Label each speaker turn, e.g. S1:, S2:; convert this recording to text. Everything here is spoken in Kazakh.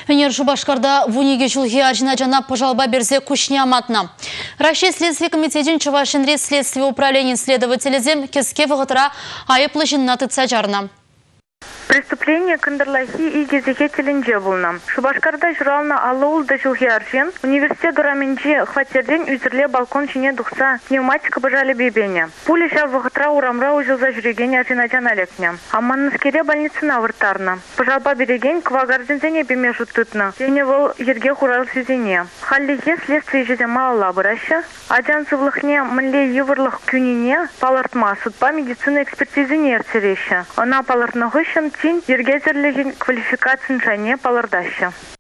S1: Венер Шубашкарда вуниге жылги ажина жана пожалба берзе күшне аматна. Россия Следствие комитетин Чувашинре Следствие управления следователезем кеске вғытыра айыплы жинна тытса жарна.
S2: Преступление кындырлахи и кезеке телинже булна. Шубашкарда журална аллаулда жылги аржен, университет дураменже хватерден үзірле балкон чине дұқса пневматика бажали бебене. Пули жа вғытра урамра ужылза жүреген аржина жаналекне. Аманныскере больницына выртарна. Пожалба береген квагардензене беме жұттытна. Дене вол ерге хурал сезене. Халлиге следствие жезе малала бұраща. Аджан сывлықне мынле еврлық күнине палартма судпа медицина экспертизине ертереща. Она палартнығышын тин ергезерлеген квалификациян жане палардаща.